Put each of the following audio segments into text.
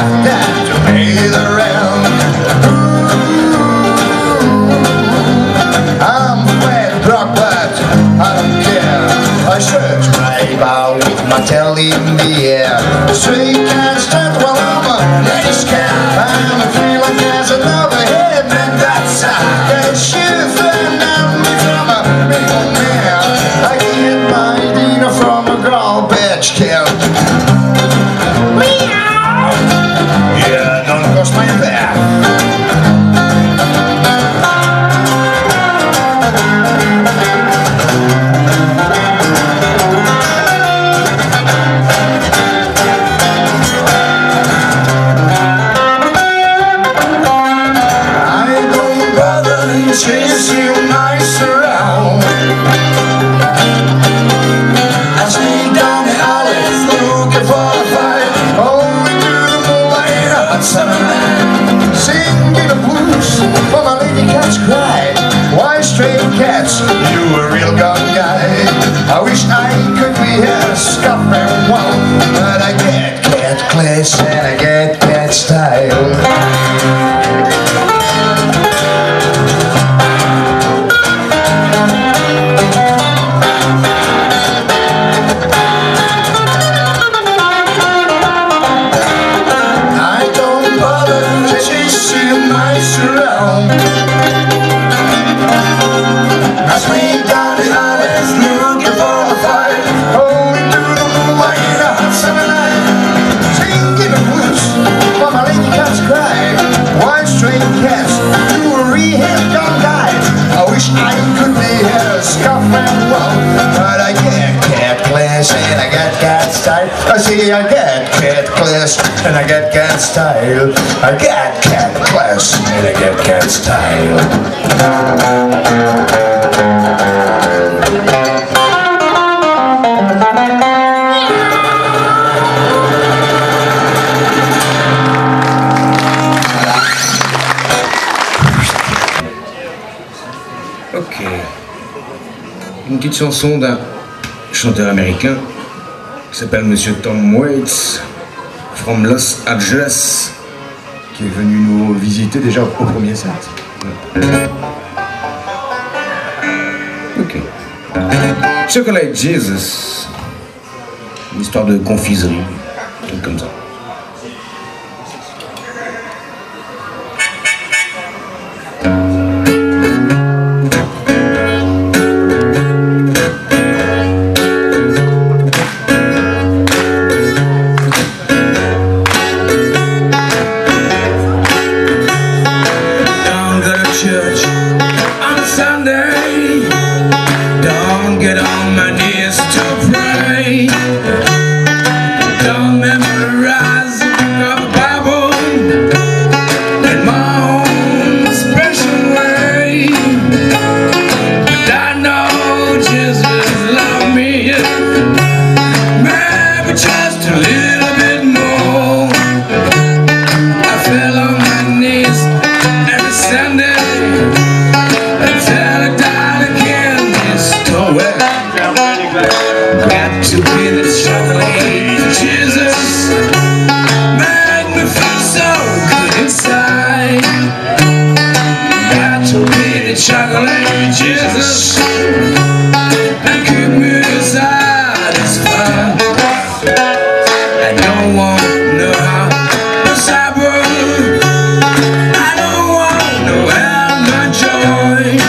have that to pay the rent. I'm flat broke, but I don't care. I should drive out with my tail in the air. Straight can't stand while I'm a little scared. I'm feeling there's another head, and that's that shift and I'm from a real man. I get my dinner from a garbage can. Meow. Yeah, don't cross my back. Chase you nice around. I sneak down the alley looking for a fight. Only to the moonlight in a hot summer night. Singing the blues for my lady cat's cry. Why stray cats, you a real gun guy. I wish I could be a scuffing one, but I get cat class and I get cat style. I swing down the alleys looking for a fight. Going to the moonlight in a hot summer night. Singing the blues for my lady cat's cry. Why stray cats, you a real gun guy. I wish I could be a scuffing one, but I get cat class and I get cat style. I see I get cat class and I get cat style. I get cat class and I get cat style. Ok, une petite chanson d'un chanteur américain qui s'appelle Monsieur Tom Waits, from Los Angeles, qui est venu nous visiter déjà au premier set. Ok. Chocolate Jesus, une histoire de confiserie, un truc comme ça. Church on Sunday, don't get on my knees to pray, don't memorize the Bible in my own special way, but I know Jesus loved me, maybe just a little bit more. I fell on my knees every Sunday until I died again. Got to be the chocolate Jesus, make me feel so good inside. Got to be the chocolate Jesus, and keep me satisfied. I don't want no cyber, I don't want no my joy.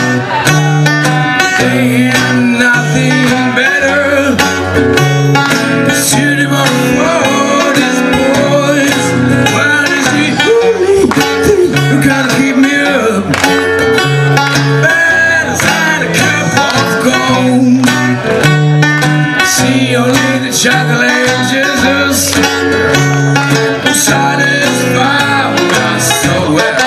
They have nothing better suitable for these boys. What is he? You gotta keep me up, better than a cup of gold. See only the chocolate Jesus who satisfy us so well.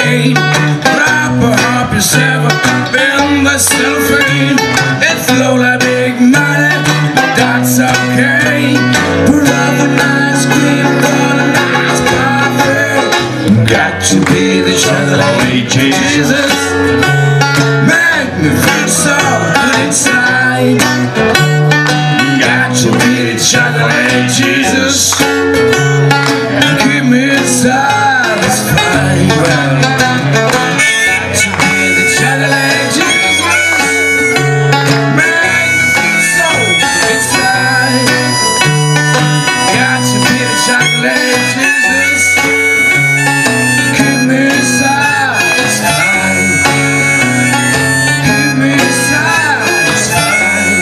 gate. Wrap up yourself up in the cellophane. It's low like big money, but that's okay. Put up a nice cream, got a nice coffee. Got to be the chocolate Jesus. Make me feel so good inside. Got to be the chocolate Jesus. Keep me satisfied. Well, got to be the chocolate Jesus. Make me feel so good inside. Got to be the chocolate Jesus. Keep me satisfied. Keep me satisfied.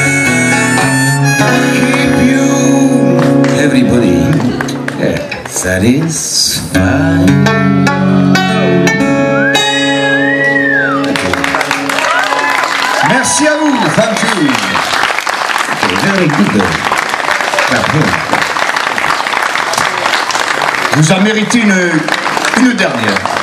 Keep you, everybody, satisfied. Merci à vous, Funky. Very good. Vous en méritez une dernière.